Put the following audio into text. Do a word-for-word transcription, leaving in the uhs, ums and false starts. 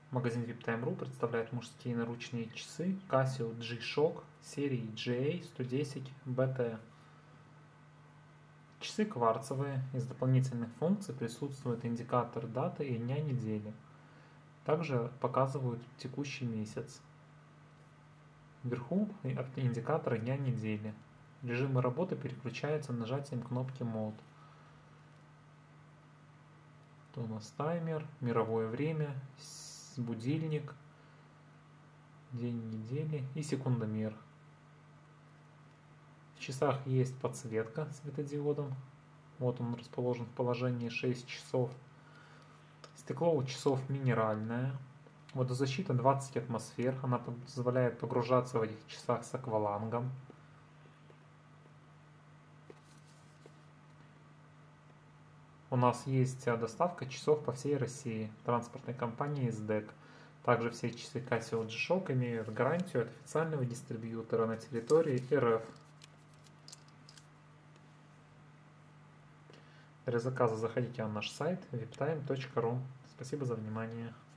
Магазин виптайм точка ру представляет мужские наручные часы Casio G-Shock серии джи эй сто десять би ти. Часы кварцевые, из дополнительных функций присутствует индикатор даты и дня недели. Также показывают текущий месяц. Вверху индикатор дня недели. Режимы работы переключаются нажатием кнопки Mode. То у нас таймер, мировое время, будильник, день недели и секундомер. В часах есть подсветка светодиодом. Вот он расположен в положении шесть часов. Стекло у часов минеральное. Водозащита двадцать атмосфер. Она позволяет погружаться в этих часах с аквалангом. У нас есть доставка часов по всей России. Транспортной компании эс дэ и си. Также все часы Casio G-Shock имеют гарантию от официального дистрибьютора на территории эр эф. Для заказа заходите на наш сайт виптайм точка ру. Спасибо за внимание.